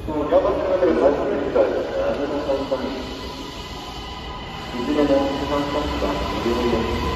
そのキャンパスの中で最初の機会ですね、アメリカのために、いずれも生産コストが無料です。